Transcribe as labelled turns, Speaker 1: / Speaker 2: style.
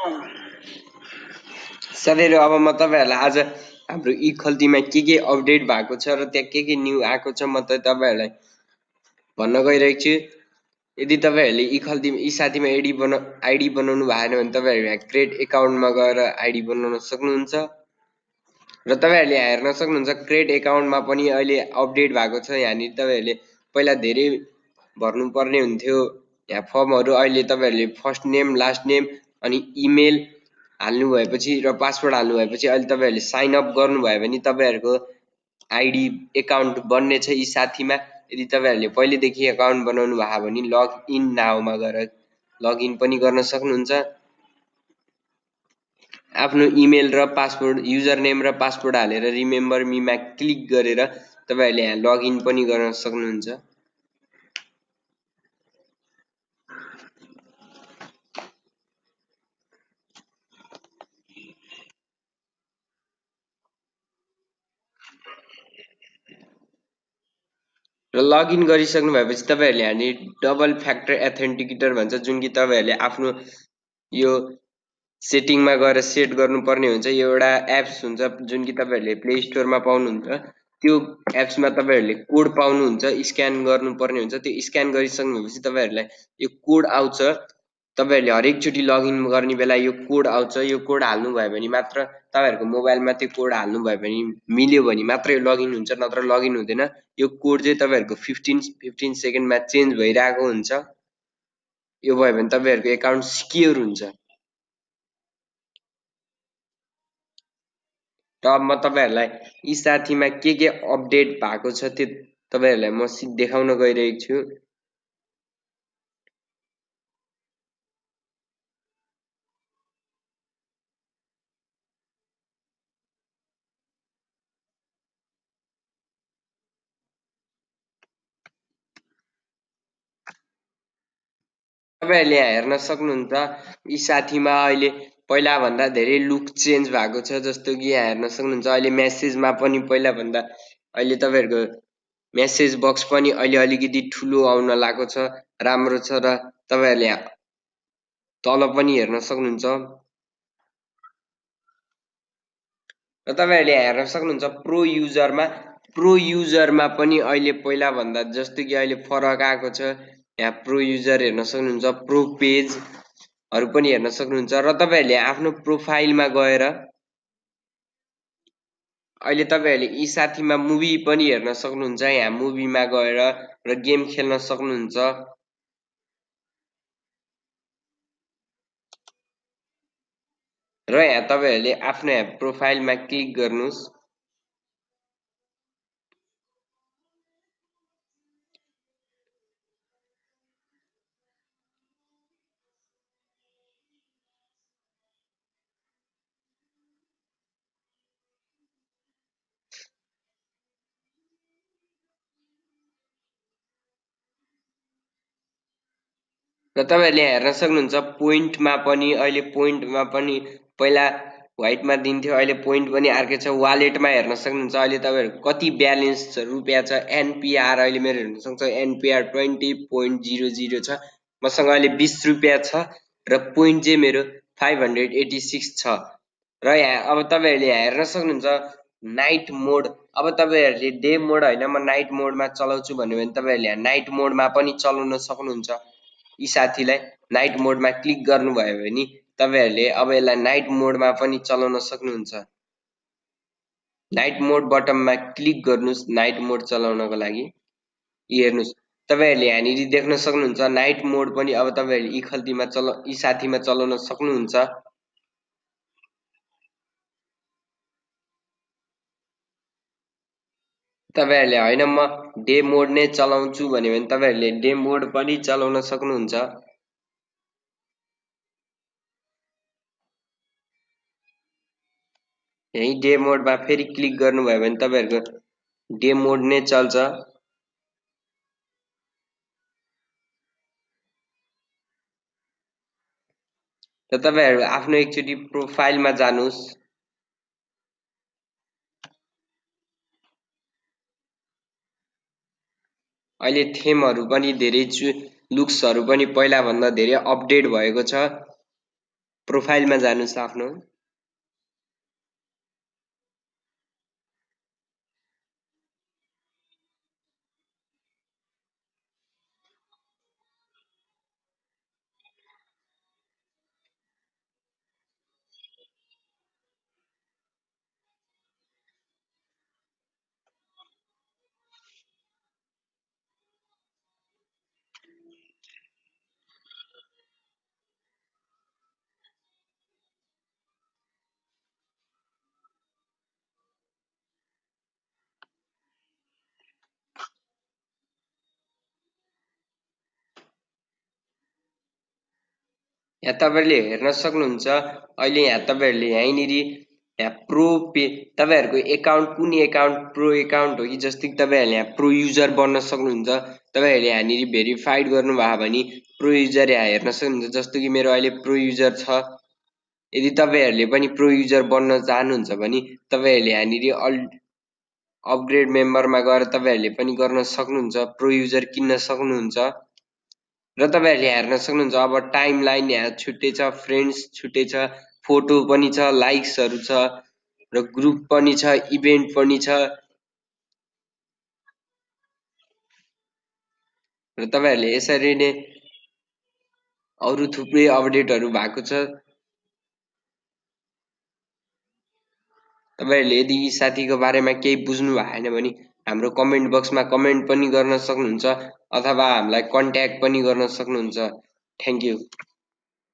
Speaker 1: साथीहरु अब म तपाईहरुलाई आज हाम्रो यी खल्तीमा के अपडेट भएको छ र त्यहाँ के न्यू आएको छ म तपाईहरुलाई भन्न गइरहेको छु। यदि तपाईहरुले यी खल्तीमा यी साथीमा आईडी बनाउनु भएन भने तपाईहरु यहाँ क्रिएट एकाउन्टमा गएर आईडी बनाउन सक्नुहुन्छ र तपाईहरुले यहाँ हेर्न सक्नुहुन्छ क्रिएट एकाउन्टमा पनि अहिले अपडेट भएको छ। यहाँनिर तपाईहरुले पहिला धेरै भर्नुपर्ने हुन्थ्यो यहाँ फर्महरु, अहिले तपाईहरुले फर्स्ट नेम लास्ट नेम अनि इमेल हाल्नु भएपछि र पासवर्ड हाल्नु भएपछि अहिले तपाईहरुले साइन अप गर्नुभयो भने तपाईहरुको आईडी एकाउन्ट बन्ने छ यी साथीमा। यदि तपाईहरुले पहिलेदेखि एकाउन्ट बनाउनु भयो भने लगइन नाउमा गएर लगइन पनि गर्न सक्नुहुन्छ। आफ्नो इमेल र पासवर्ड युजर नेम र पासवर्ड हालेर रिमेम्बर मीमा क्लिक गरेर तपाईहरुले यहाँ लगइन पनि गर्न सक्नुहुन्छ। र लगइन गरिसक्नु भएपछि तपाईहरुले यहाँ डबल फ्याक्टर एथेन्टिकेटर भन्छ जुन कि तपाईहरुले आफ्नो यो सेटिङमा गएर सेट गर्नुपर्ने हुन्छ। यो एउटा एप्स हुन्छ जुन कि तपाईहरुले प्ले स्टोरमा पाउनुहुन्छ। त्यो एप्समा तपाईहरुले कोड पाउनुहुन्छ, स्क्यान गर्नुपर्ने हुन्छ। त्यो स्क्यान गरिसक्नु भएपछि तपाईहरुलाई यो कोड आउँछ। तपाईहरुले हरेक चोटी लगइन गर्ने बेला यो कोड आउँछ। यो कोड हाल्नु भयो भने मात्र तपाईहरुको मोबाइलमा त्यो कोड हाल्नु भयो भने मिल्यो भने मात्र यो लगइन हुन्छ, नत्र लगइन हुँदैन। यो कोड चाहिँ तपाईहरुको 15 सेकेन्डमा चेन्ज भइरहेको हुन्छ। यो भयो भने तपाईहरुको एकाउन्ट सिक्योर हुन्छ। र अब म तपाईहरुलाई यी साथीमा के अपडेट भएको छ त्यो तपाईहरुलाई म देखाउन गइरहेको छु। तपाईहरुले यहाँ हेर्न सक्नुहुन्छ यी साथीमा अहिले पहिला भन्दा धेरै लुक चेन्ज भएको छ। जस्तो कि यहाँ हेर्न सक्नुहुन्छ अहिले मेसेजमा पनि पहिला भन्दा अहिले तपाईहरुको मेसेज बक्स पनि अहिले अलिकति ठुलो आउन लागेको छ, राम्रो छ। र तपाईहरुले यहाँ तल पनि हेर्न सक्नुहुन्छ र तपाईहरुले यहाँ हेर्न सक्नुहुन्छ प्रो युजरमा पनि अहिले पहिला भन्दा जस्तो कि अहिले फरक आएको छ। यहाँ प्रो युजर हेर्न सक्नुहुन्छ, प्रो पेजहरु पनि हेर्न सक्नुहुन्छ र तपाईहरुले आफ्नो प्रोफाइलमा गएर अहिले तपाईहरुले यी साथीमा मुभी पनि हेर्न सक्नुहुन्छ। यहाँ मुभीमा गएर र गेम खेल्न सक्नुहुन्छ। र यहाँ तपाईहरुले आफ्नो यहाँ प्रोफाइलमा क्लिक गर्नुस्। र तपाईहरुले यहाँ हेर्न सक्नुहुन्छ पोइन्टमा पनि अहिले पोइन्टमा पनि पहिला व्हाइटमा दिन्थ्यो, अहिले पोइन्ट पनि अर्कै छ। वालेटमा हेर्न सक्नुहुन्छ अहिले तपाईहरुको कति ब्यालेन्स छ, रुपैयाँ छ। एनपीआर अहिले मेरो हेर्न सक्नुहुन्छ एनपीआर 20.00 छ। मसँग अहिले 20 रुपैयाँ छ र पोइन्ट चाहिँ मेरो 586 छ। र यहाँ अब तपाईहरुले यहाँ हेर्न सक्नुहुन्छ नाइट मोड। अब तपाईहरुले डे मोड हैन म नाइट मोडमा चलाउँछु भन्यो भने तपाईहरुले यहाँ नाइट मोडमा पनि चलाउन सक्नुहुन्छ। यी साथीलाई नाइट मोडमा क्लिक गर्नुभयो भने तपाईहरुले अब यसलाई नाइट मोडमा पनि चलाउन सक्नुहुन्छ। नाइट मोड बटनमा क्लिक गर्नुस् नाइट मोड चलाउनको लागि। हेर्नुस् तपाईहरुले यहाँनिर देख्न सक्नुहुन्छ नाइट मोड पनि अब तपाईहरुले यी साथीमा चलाउन सक्नुहुन्छ। तपाईहरुले हैन म डे मोड नै चलाउँछु भन्यो भने तपाईहरुले डे मोड पनि चलाउन सक्नुहुन्छ। यही डे मोडमा फेरि क्लिक गर्नुभयो भने तपाईहरुको डे मोड नै चल्छ। र तपाईहरु आफ्नो एकचोटी प्रोफाइलमा जानुस्। अहिले थेमहरु पनि धेरै लुक्सहरु पनि पहिला भन्दा धेरै अपडेट भएको छ। प्रोफाइलमा जानुस् आफ्नो। यहाँ तपाईहरुले हेर्न सक्नुहुन्छ अहिले यहाँ तपाईहरुले यहीँनिर यहाँ प्रो पे तपाईहरुको एकाउन्ट कुन एकाउन्ट प्रो एकाउन्ट हो कि जस्तै कि तपाईहरुले यहाँ प्रो युजर बन्न सक्नुहुन्छ। तपाईहरुले यहाँनिर भेरिफाइड गर्नुभयो भने प्रो युजर यहाँ हेर्न सक्नुहुन्छ। जस्तो कि मेरो अहिले प्रो युजर छ। यदि तपाईहरुले पनि प्रो युजर बन्न चाहनुहुन्छ भने तपाईहरुले यहाँनिर अपग्रेड मेम्बरमा गएर तपाईहरुले पनि गर्न सक्नुहुन्छ। प्रो युजर किन्न सक्नुहुन्छ। र तपाईहरुले हेर्न सक्नुहुन्छ अब टाइमलाइन यहाँ छुट्टै छ, फ्रेन्ड्स छुट्टै छ, फोटो पनि छ, लाइक्सहरु छ र ग्रुप पनि छ, इभेन्ट पनि छ र तपाईहरुले यसरी नै अरु थुप्रै अपडेटहरु भएको छ। तपाईहरुले यदि यी साथीको बारेमा केही बुझ्नु भएन भने हाम्रो कमेन्ट बक्समा कमेन्ट पनि गर्न सक्नुहुन्छ अथवा हामीलाई कन्ट्याक्ट पनि गर्न सक्नुहुन्छ। Thank you.